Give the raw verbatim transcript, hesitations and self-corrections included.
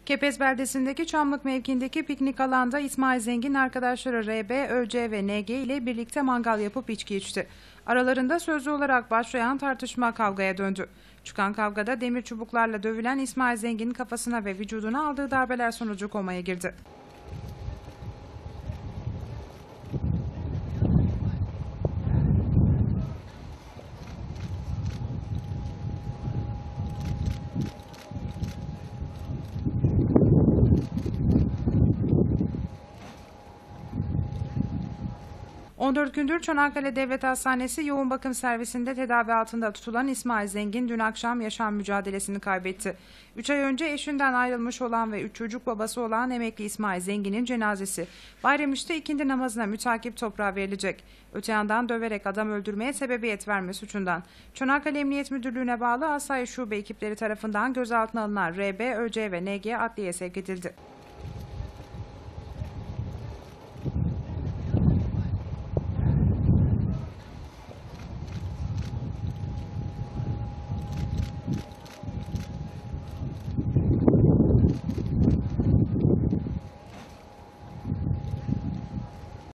Kepez beldesindeki Çamlık mevkiindeki piknik alanda İsmail Zengin arkadaşları R B, Ö C ve N G ile birlikte mangal yapıp içki içti. Aralarında sözlü olarak başlayan tartışma kavgaya döndü. Çıkan kavgada demir çubuklarla dövülen İsmail Zengin'in kafasına ve vücuduna aldığı darbeler sonucu komaya girdi. on dört gündür Çanakkale Devlet Hastanesi yoğun bakım servisinde tedavi altında tutulan İsmail Zengin dün akşam yaşam mücadelesini kaybetti. üç ay önce eşinden ayrılmış olan ve üç çocuk babası olan emekli İsmail Zengin'in cenazesi Bayramiş'te ikindi namazına mütakip toprağa verilecek. Öte yandan döverek adam öldürmeye sebebiyet verme suçundan Çanakkale Emniyet Müdürlüğü'ne bağlı Asayiş Şube ekipleri tarafından gözaltına alınan R B, Ö C ve N G adliyeye sevk edildi.